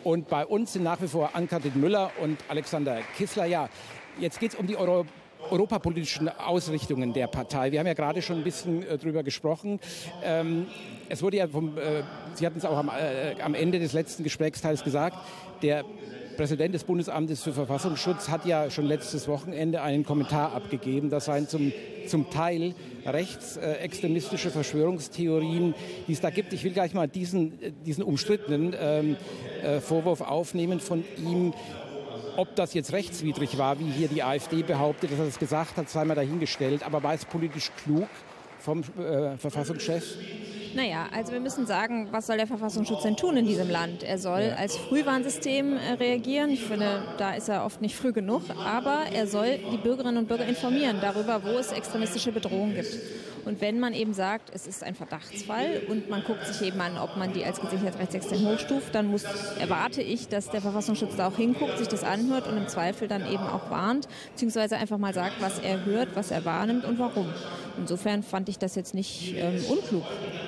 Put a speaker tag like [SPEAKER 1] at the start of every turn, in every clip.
[SPEAKER 1] Und bei uns sind nach wie vor Ann-Kathrin Müller und Alexander Kissler. Ja, jetzt geht es um die europapolitischen Ausrichtungen der Partei. Wir haben ja gerade schon ein bisschen drüber gesprochen. Es wurde ja Sie hatten es auch am Ende des letzten Gesprächsteils gesagt, der Präsident des Bundesamtes für Verfassungsschutz hat ja schon letztes Wochenende einen Kommentar abgegeben. Das seien zum Teil rechtsextremistische Verschwörungstheorien, die es da gibt. Ich will gleich mal diesen umstrittenen Vorwurf aufnehmen von ihm. Ob das jetzt rechtswidrig war, wie hier die AfD behauptet, dass er das gesagt hat, sei mal dahingestellt. Aber war es politisch klug vom Verfassungschef?
[SPEAKER 2] Naja, also wir müssen sagen, was soll der Verfassungsschutz denn tun in diesem Land? Er soll als Frühwarnsystem reagieren. Ich finde, da ist er oft nicht früh genug. Aber er soll die Bürgerinnen und Bürger informieren darüber, wo es extremistische Bedrohungen gibt. Und wenn man eben sagt, es ist ein Verdachtsfall und man guckt sich eben an, ob man die als gesichert rechtsextrem hochstuft, dann erwarte ich, dass der Verfassungsschutz da auch hinguckt, sich das anhört und im Zweifel dann eben auch warnt, beziehungsweise einfach mal sagt, was er hört, was er wahrnimmt und warum. Insofern fand ich das jetzt nicht unklug.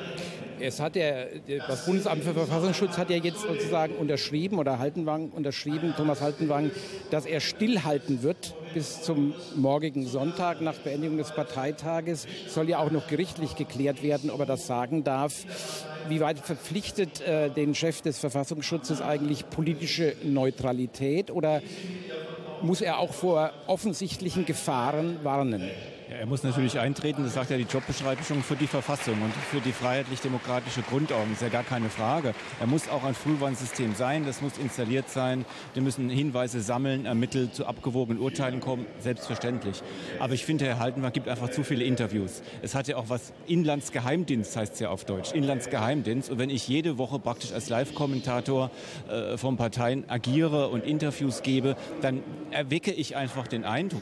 [SPEAKER 1] Das Bundesamt für Verfassungsschutz hat ja jetzt sozusagen unterschrieben, oder Thomas Haltenwang, dass er stillhalten wird bis zum morgigen Sonntag nach Beendigung des Parteitages. Soll ja auch noch gerichtlich geklärt werden, ob er das sagen darf. Wie weit verpflichtet den Chef des Verfassungsschutzes eigentlich politische Neutralität, oder muss er auch vor offensichtlichen Gefahren warnen?
[SPEAKER 3] Ja, er muss natürlich eintreten, das sagt ja die Jobbeschreibung, für die Verfassung und für die freiheitlich-demokratische Grundordnung. Das ist ja gar keine Frage. Er muss auch ein Frühwarnsystem sein, das muss installiert sein. Wir müssen Hinweise sammeln, ermitteln, zu abgewogenen Urteilen kommen, selbstverständlich. Aber ich finde, Herr Haltenwang gibt einfach zu viele Interviews. Es hat ja auch was, Inlandsgeheimdienst heißt es ja auf Deutsch, Inlandsgeheimdienst. Und wenn ich jede Woche praktisch als Live-Kommentator von Parteien agiere und Interviews gebe, dann erwecke ich einfach den Eindruck,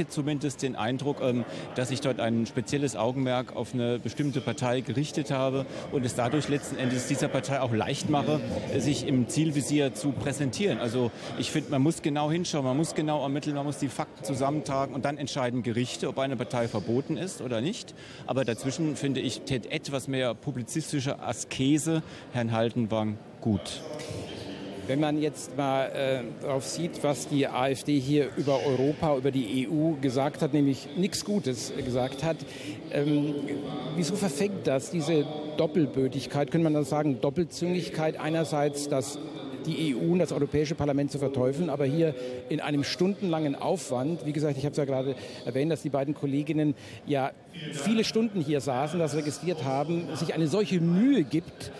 [SPEAKER 3] dass ich dort ein spezielles Augenmerk auf eine bestimmte Partei gerichtet habe und es dadurch letzten Endes dieser Partei auch leicht mache, sich im Zielvisier zu präsentieren. Also ich finde, man muss genau hinschauen, man muss genau ermitteln, man muss die Fakten zusammentragen und dann entscheiden Gerichte, ob eine Partei verboten ist oder nicht. Aber dazwischen finde ich, tät etwas mehr publizistische Askese Herrn Haltenwang gut.
[SPEAKER 1] Wenn man jetzt mal darauf sieht, was die AfD hier über Europa, über die EU gesagt hat, nämlich nichts Gutes gesagt hat, wieso verfängt das, diese Doppelbödigkeit, könnte man das sagen, Doppelzüngigkeit, einerseits die EU und das Europäische Parlament zu verteufeln, aber hier in einem stundenlangen Aufwand, wie gesagt, ich habe es ja gerade erwähnt, dass die beiden Kolleginnen ja viele Stunden hier saßen, das registriert haben, sich eine solche Mühe gibt,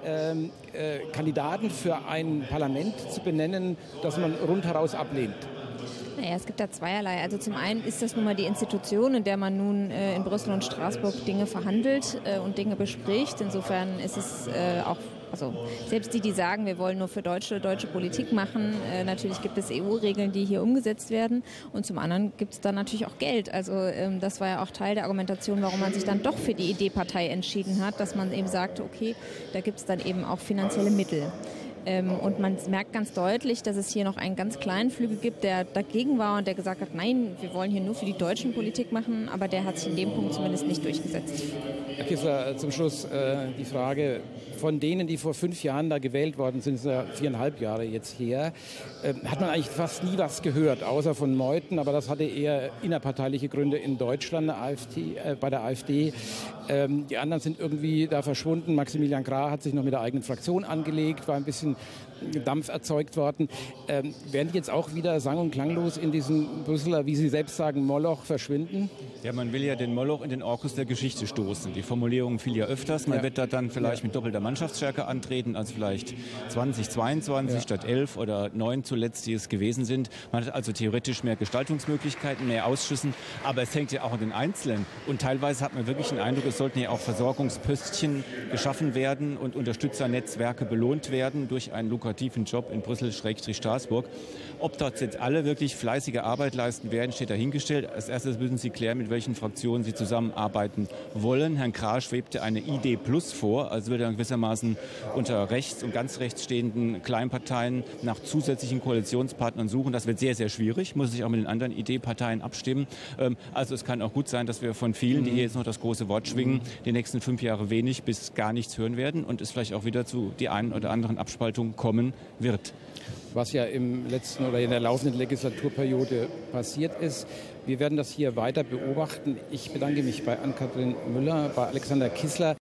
[SPEAKER 1] Kandidaten für ein Parlament zu benennen, das man rundheraus ablehnt.
[SPEAKER 2] Naja, es gibt da zweierlei. Also zum einen ist das nun mal die Institution, in der man nun in Brüssel und Straßburg Dinge verhandelt und Dinge bespricht. Insofern ist es auch, also selbst die sagen, wir wollen nur für deutsche Politik machen, natürlich gibt es EU-Regeln, die hier umgesetzt werden. Und zum anderen gibt es dann natürlich auch Geld. Also das war ja auch Teil der Argumentation, warum man sich dann doch für die ID-Partei entschieden hat, dass man eben sagte, okay, da gibt es dann eben auch finanzielle Mittel. Und man merkt ganz deutlich, dass es hier noch einen ganz kleinen Flügel gibt, der dagegen war und der gesagt hat, nein, wir wollen hier nur für die Deutschen Politik machen, aber der hat sich in dem Punkt zumindest nicht durchgesetzt.
[SPEAKER 1] Herr Kissler, zum Schluss die Frage, von denen, die vor 5 Jahren da gewählt worden sind, sind ja 4,5 Jahre jetzt her, hat man eigentlich fast nie was gehört, außer von Meuthen, aber das hatte eher innerparteiliche Gründe in Deutschland, bei der AfD. Die anderen sind irgendwie da verschwunden. Maximilian Krah hat sich noch mit der eigenen Fraktion angelegt, war ein bisschen Dampf erzeugt worden. Werden die jetzt auch wieder sang- und klanglos in diesen Brüsseler, wie Sie selbst sagen, Moloch verschwinden?
[SPEAKER 3] Ja, man will ja den Moloch in den Orkus der Geschichte stoßen. Die Formulierung fiel ja öfters. Man wird da dann vielleicht mit doppelter Mannschaftsstärke antreten, als vielleicht 2022 statt 11 oder 9 zuletzt, die es gewesen sind. Man hat also theoretisch mehr Gestaltungsmöglichkeiten, mehr Ausschüssen, aber es hängt ja auch an den Einzelnen. Und teilweise hat man wirklich den Eindruck, es sollten ja auch Versorgungspöstchen geschaffen werden und Unterstützernetzwerke belohnt werden durch einen lukrativen Job in Brüssel-Straßburg. Ob dort jetzt alle wirklich fleißige Arbeit leisten werden, steht dahingestellt. Als erstes müssen Sie klären, mit welchen Fraktionen Sie zusammenarbeiten wollen. Herrn Krah schwebte eine ID Plus vor, also wird er in gewisser gewissermaßen unter rechts und ganz rechts stehenden Kleinparteien nach zusätzlichen Koalitionspartnern suchen. Das wird sehr, sehr schwierig, muss sich auch mit den anderen Idee-Parteien abstimmen. Also es kann auch gut sein, dass wir von vielen, die hier jetzt noch das große Wort schwingen, die nächsten 5 Jahre wenig bis gar nichts hören werden und es vielleicht auch wieder zu die einen oder anderen Abspaltungen kommen wird.
[SPEAKER 1] Was ja im letzten oder in der laufenden Legislaturperiode passiert ist. Wir werden das hier weiter beobachten. Ich bedanke mich bei Ann-Kathrin Müller, bei Alexander Kissler.